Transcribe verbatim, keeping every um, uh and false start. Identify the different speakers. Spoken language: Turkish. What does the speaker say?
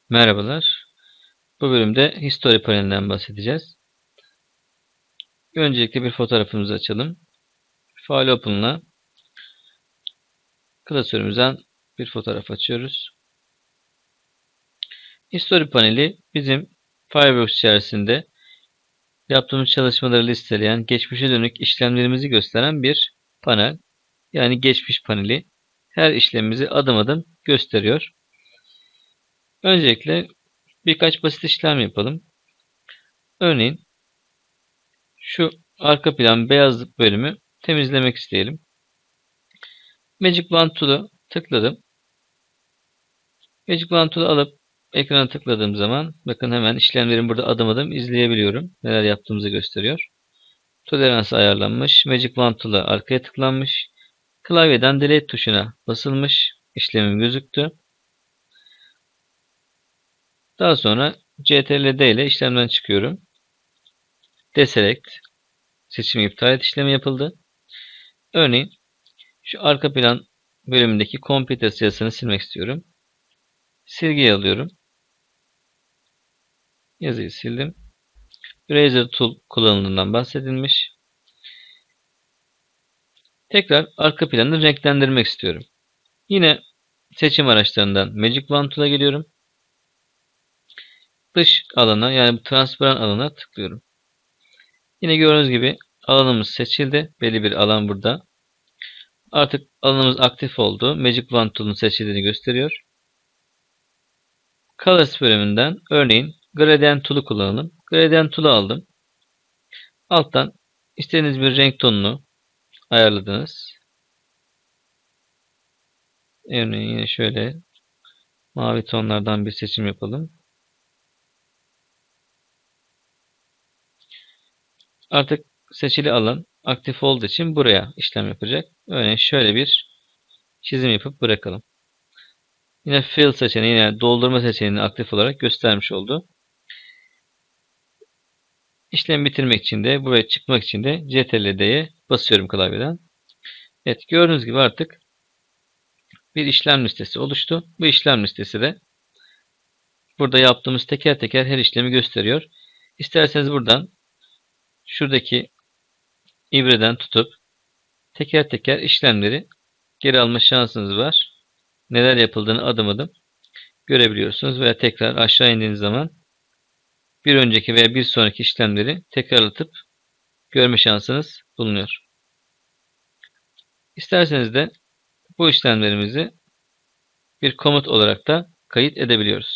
Speaker 1: Merhabalar. Bu bölümde History panelinden bahsedeceğiz. Öncelikle bir fotoğrafımızı açalım. File Open'la klasörümüzden bir fotoğraf açıyoruz. History paneli bizim Fireworks içerisinde yaptığımız çalışmaları listeleyen, geçmişe dönük işlemlerimizi gösteren bir panel. Yani geçmiş paneli. Her işlemimizi adım adım gösteriyor. Öncelikle birkaç basit işlem yapalım. Örneğin şu arka plan beyazlık bölümü temizlemek isteyelim. Magic Wand Tool'u tıkladım. Magic Wand Tool'u alıp ekrana tıkladığım zaman bakın hemen işlemlerimi burada adım adım izleyebiliyorum. Neler yaptığımızı gösteriyor. Tolerans ayarlanmış. Magic Wand Tool'a arkaya tıklanmış. Klavyeden Delete tuşuna basılmış. İşlemim gözüktü. Daha sonra Ctrl D ile işlemden çıkıyorum. Deselect seçimi iptal et işlemi yapıldı. Örneğin şu arka plan bölümündeki Computer yazısını silmek istiyorum. Silgiyi alıyorum. Yazıyı sildim. Eraser Tool kullanımından bahsedilmiş. Tekrar arka planı renklendirmek istiyorum. Yine seçim araçlarından Magic Wand Tool'a geliyorum. Dış alana yani transparan alana tıklıyorum. Yine gördüğünüz gibi alanımız seçildi. Belli bir alan burada. Artık alanımız aktif oldu. Magic Wand Tool'un seçildiğini gösteriyor. Colors bölümünden örneğin Gradient Tool'u kullanalım. Gradient Tool'u aldım. Alttan istediğiniz bir renk tonunu ayarladınız. Örneğin yine şöyle mavi tonlardan bir seçim yapalım. Artık seçili alan aktif olduğu için buraya işlem yapacak. Örneğin şöyle bir çizim yapıp bırakalım. Yine Fill seçeneği yani doldurma seçeneğini aktif olarak göstermiş oldu. İşlemi bitirmek için de buraya çıkmak için de Ctrl D'ye basıyorum klavyeden. Evet gördüğünüz gibi artık bir işlem listesi oluştu. Bu işlem listesi de burada yaptığımız teker teker her işlemi gösteriyor. İsterseniz buradan şuradaki ibreden tutup teker teker işlemleri geri alma şansınız var. Neler yapıldığını adım adım görebiliyorsunuz veya tekrar aşağı indiğiniz zaman bir önceki veya bir sonraki işlemleri tekrarlatıp görme şansınız bulunuyor. İsterseniz de bu işlemlerimizi bir komut olarak da kayıt edebiliyoruz.